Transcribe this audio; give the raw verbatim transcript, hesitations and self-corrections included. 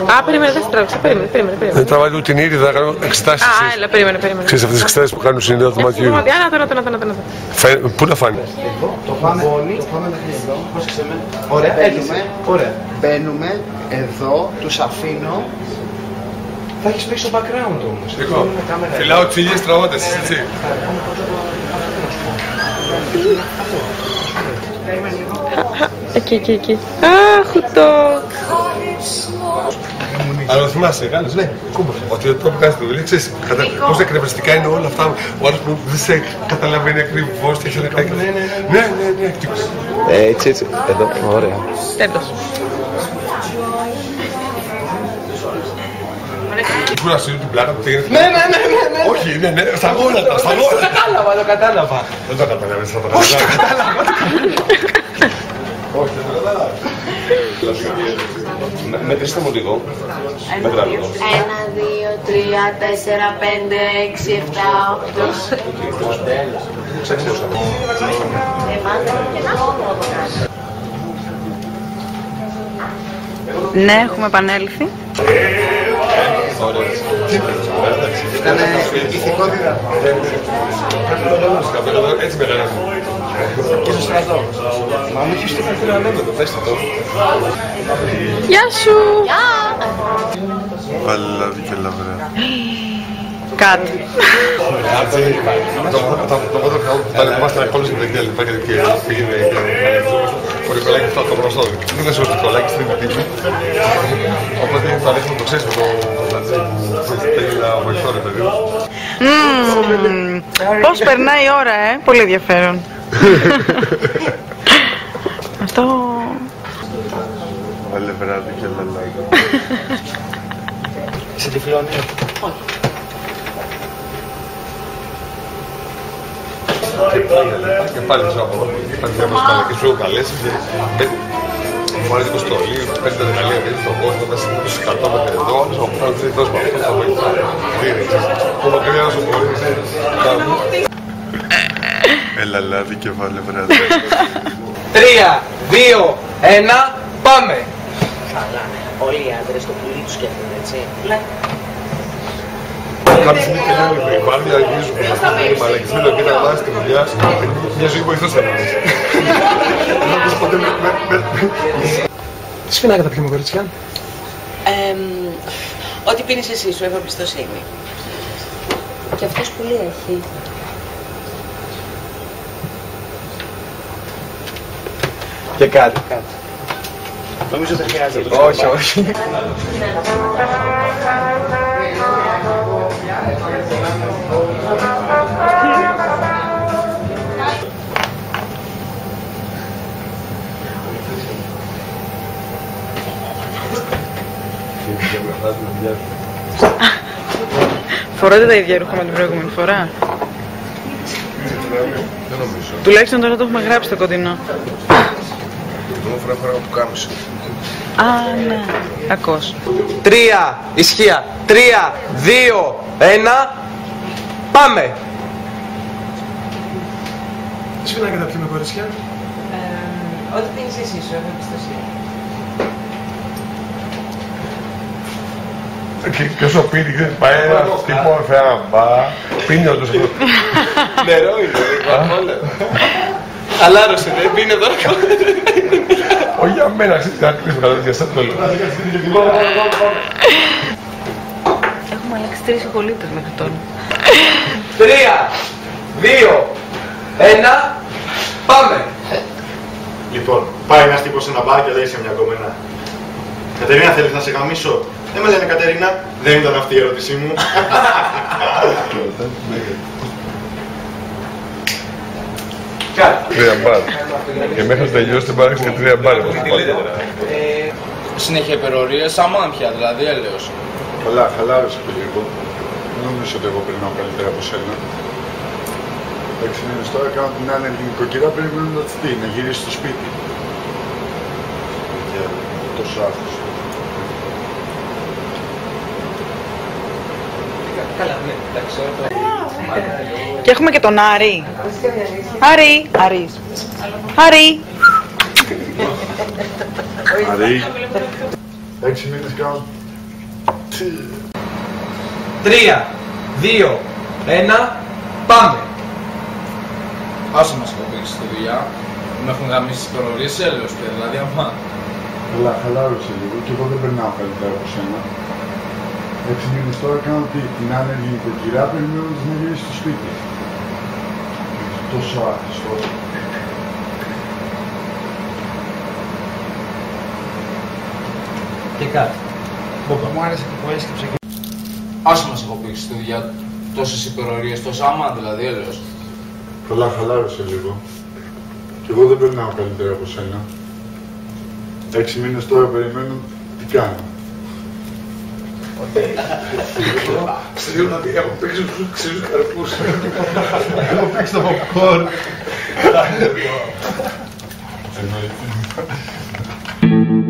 Α, περίμενε, δεν στράβηξα. Περίμενε, περίμενε. Δεν τραβάτε ούτε την ήρυδα, θα κάνω εξετάσεις. Α, έλα, περίμενε, περίμενε. Ξέρεις αυτές τις εξετάσεις που κάνουν συνήθως του ματιού. Α, να το, να το, να το, να το. Πού να φάνει. Το πάμε, το πάμε μέχρι εδώ. Ωραία, μπαίνουμε, ωραία. Μπαίνουμε εδώ, τους αφήνω. Θα έχεις παίξει το background όμως. Εγώ, φυλάω τσίλιες τραγώντες, έτσι. Εκεί, εκεί, εκεί. Αχ, το. Αλλά θυμάσαι, κάνεις, ναι, ότι όταν κάνεις τη δουλειά, ξέρεις πώς εκνευριστικά είναι όλα αυτά. Ο άλλος που δεν σε καταλαβαίνει ακριβώς τι έχει να κάνει. Ναι, ναι, ναι, ναι. Έτσι, έτσι, εδώ, ωραία. Τέλος. Κούρασε την πλάκα που πήγαινε. Ναι, ναι, ναι, ναι. Όχι, ναι, ναι, στα γόνατα, στα γόνατα. Κατάλαβα, το κατάλαβα. Δεν το καταλάβεις, θα το Όχι, το κατάλαβα. Όχι, δεν το καταλάβεις. Μετρήστε μου λίγο. Μέτρα λίγο. Ένα, δύο, τρία, τέσσερα, πέντε, έξι, επτά, οκτώ. Ναι, έχουμε επανέλθει. Ήτανε ηθικότητα. Έτσι μεγάλα. Και στο στρατό. Μα μου έχεις το καθένα ανέμετο, πες το. Γεια σου! Παλάβει και λαβρά. Κάτι. Το πρώτο χαό που πάλι είμαστε να κόλλησε με τα γέλια και πήγαινε ο Νικολάκης αυτό το γνωστό. Δεν είναι σωστό Νικολάκης στην τύπη. Οπότε θα δείχνουμε το ξέρεις με το Λατζί που θέλει να βοηθώ ρε παιδί. Πώς περνάει η ώρα, ε! Πολύ ενδιαφέρον. Αυτό... Βάλε βράδυ και λαλάκι. Είσαι τυφλώνει. Όχι. Και πάλι σου από εδώ. Πάλι θα μας πάλι και σου έχω καλέσει και μου άρεσε το στολί, πέντε τα δεκαλία μέσα στον κόσμο, μέσα στους εκατό μέτρα εδώ, όλες από πάνω δεν δώσουμε αυτό, θα βοηθάει. Που μακριά να σου μπορεί, έλα λάδι και βάλε βράδυ. Τρία, δύο, ένα, πάμε! Καλά. Όλοι οι άντρες το πουλί τους σκέφτονται, έτσι. Κάποια στιγμή και λένε οι μπάρδοι αγγίζουν που μας πούν μαλακισμένο και τα βάζει στη δουλειά σου. Μια ζωή βοηθός θα είναι. Τι σφινάκια τα πιούμε κορίτσια? Ό,τι πίνεις εσύ σου, έχω εμπιστοσύνη. Και αυτός πουλί έχει. Και κάτι, κάτι. Νομίζω δεν χρειάζεται. Όχι, όχι. Φοράτε τα ίδια ρούχα με την προηγούμενη φορά. Δεν νομίζω. Τουλάχιστον τώρα το έχουμε γράψει το κοντινό. Την φορά φορά που κάμισε. Α, ναι. Κακός. Τρία, ισχύα. Τρία, δύο, ένα, πάμε! Τι σφινάκια τα πιούμε κορίτσια? Ό,τι πίνεις εσύ σου, έχω εμπιστοσύνη. Και όσο πίνει, ξέρεις, πάει ένας τύπος, φέρα μπα, πίνει όντως αυτό. Νερό είναι, χαλάρωσε, δεν πίνει τώρα. Όχι για μένα, ξέρεις, να κλείσουμε καλά για εσάς το λέω. Έχουμε αλλάξει τρεις οικολίτες μέχρι τώρα. Τρία, δύο, ένα, πάμε! Λοιπόν, πάει ένας τύπος σε ένα μπαρ και λέει σε μια κομμένα: Κατερίνα, θέλεις να σε γαμίσω? Δεν με λένε Κατερίνα, δεν ήταν αυτή η ερώτησή μου. Τρία μπάρ. Και μέχρι να τελειώσει την μπάρ και τρία μπάρ. Συνέχεια υπερορίες, σαν μάμπια δηλαδή, έλεος. Καλά, χαλάρωσε και λίγο. Δεν νομίζω ότι εγώ περνάω καλύτερα από σένα. Εντάξει, είναι τώρα κάνω την άλλη νοικοκυρά, περιμένω να της δει, να γυρίσει στο σπίτι. Και τόσο άγχος. Καλά, ναι, εντάξει, Και έχουμε και τον Άρη. Άρη. Άρης. Άρη. Άρη. Έξι μήνες κάνω Τρία, δύο, ένα, πάμε! Άσε μας κοπήξεις στη δουλειά. Με έχουν γαμίσει τις υπερορίες έλεος πια, δηλαδή αμά. Καλά, χαλάρωσε λίγο και εγώ δεν περνάω καλύτερα από σένα. Έξι μήνες τώρα κάνω τι, την άνεργη νοικοκυρά περιμένοντας να γυρίσει στο σπίτι. Τόσο άχρηστος. Και κάτι. Μου άρεσε και που έσκυψε και... Άσε μας κοπήξεις στη δουλειά. Τόσες υπερορίες, τόσο άμα δηλαδή έλεος. Καλά, χαλάρωσε λίγο. Και εγώ δεν περνάω καλύτερα από σένα. Έξι μήνες τώρα περιμένω τι κάνω. Ξέρω να δει, έχω παίξει τους ξύλους καρπούς. Έχω παίξει το popcorn. Εννοείται.